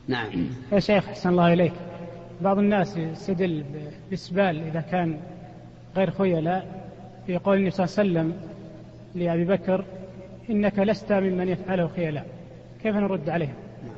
نعم. يا شيخ أحسن الله إليك، بعض الناس يستدل بالإسبال إذا كان غير خيلاء في قول النبي صلى الله عليه وسلم لأبي بكر إنك لست ممن يفعله خيلاء، كيف نرد عليه؟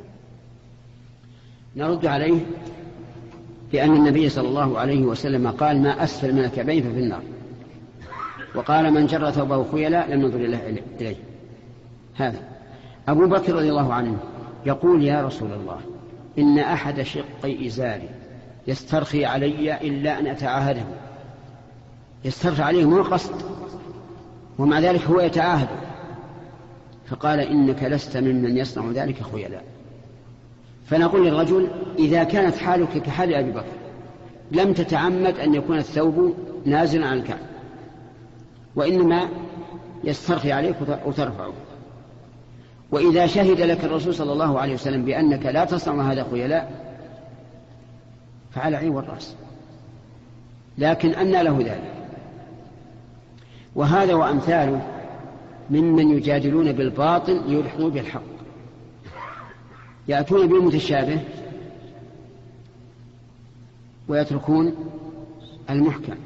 نرد عليه بأن النبي صلى الله عليه وسلم قال ما أسفل من الكعبين ففي النار، وقال من جر ثوبه خيلاء لم ينظر إليه. هذا أبو بكر رضي الله عنه يقول يا رسول الله إن أحد شقي إزاري يسترخي علي إلا أن أتعاهده، يسترخي عليه مو قصد، ومع ذلك هو يتعاهد، فقال إنك لست ممن يصنع ذلك خيلاء. فنقول للرجل إذا كانت حالك كحال أبي بكر لم تتعمد أن يكون الثوب نازلا عن الكعب، وإنما يسترخي عليك وترفعه، وإذا شهد لك الرسول صلى الله عليه وسلم بأنك لا تصنع هذا خيلاء فعلى عين والرأس، لكن أنى له ذلك. وهذا وأمثاله ممن يجادلون بالباطل ليلحقوا بالحق، يأتون بالمتشابه ويتركون المحكم،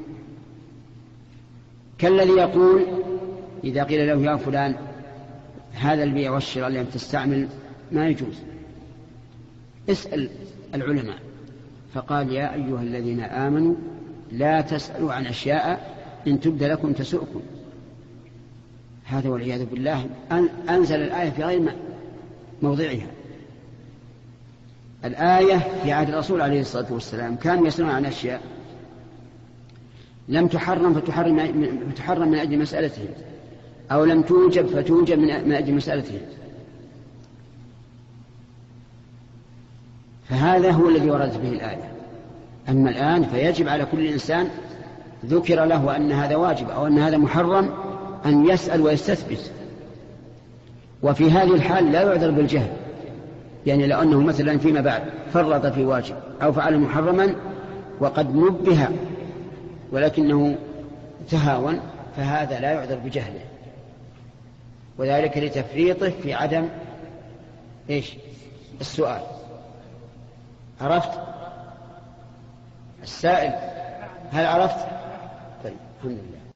كالذي يقول إذا قيل له يا فلان هذا البيع والشراء الذي تستعمل ما يجوز، اسأل العلماء، فقال يا أيها الذين آمنوا لا تسألوا عن أشياء إن تبد لكم تسؤكم. هذا والعياذ بالله أنزل الآية في غير موضعها. الآية في عهد الرسول عليه الصلاة والسلام كانوا يسألون عن أشياء لم تحرم فتحرم من أجل مسألتهم، أو لم توجب فتوجب من أجل مسألتهم. فهذا هو الذي وردت به الآية. أما الآن فيجب على كل إنسان ذكر له أن هذا واجب أو أن هذا محرم أن يسأل ويستثبت. وفي هذه الحال لا يعذر بالجهل، يعني لو أنه مثلا فيما بعد فرط في واجب أو فعل محرما وقد نبه ولكنه تهاون، فهذا لا يعذر بجهله، وذلك لتفريطه في عدم السؤال. عرفت السائل؟ هل عرفت؟ طيب الحمد لله.